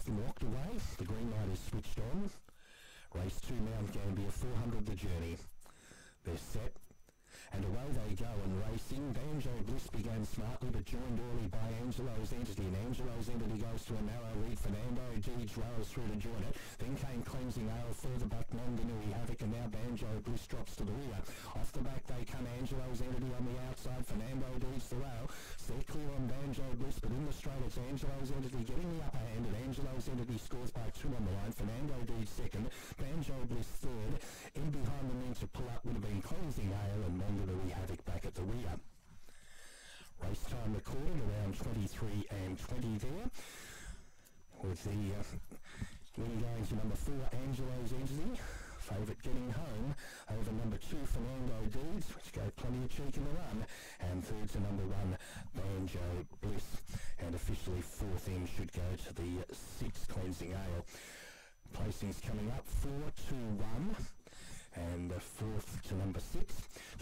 and walked away. The green light is switched on. Race 2, Mount Gambier, 400 the journey. They're set. And away they go and racing. Banjo Bliss began smartly but joined early by Angelo's Entity, and Angelo's Entity goes to a narrow lead. Fernando Deeds rails through to join it. Then came Cleansing Ale, further back Manganui Havoc, and now Banjo Bliss drops to the rear. Off the back they come, Angelo's Entity on the outside. Fernando Deeds the rail. Stay clear on Banjo Bliss, but in the straight it's Angelo's Entity getting the upper hand, and Angelo's Entity scores by 2 on the line. Fernando Deeds second, Banjo Bliss third. In behind the men to pull up would have been Cleansing Ale and Manganui Havoc back at the rear. Race time recorded around 23 and 20 there, with the lead going to number 4, Angelo's Entity. Favourite getting home over number 2, Fernando Deeds, which gave plenty of cheek in the run, and third to number 1, Banjo Bliss, and officially fourth in should go to the 6, Cleansing Ale. Placings coming up, 4, 2, 1, and fourth to number 6.